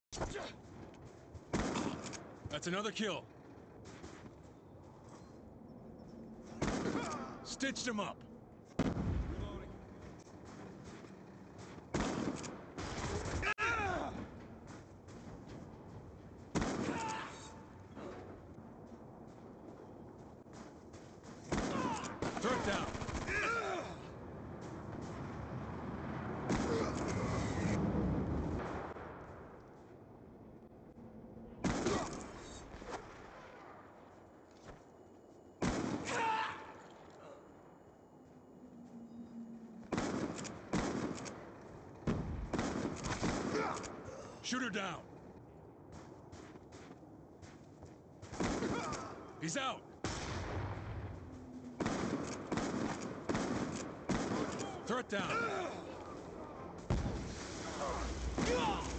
That's another kill. Stitched him up. Reloading. Threat down. Shoot her down. He's out. Threat down.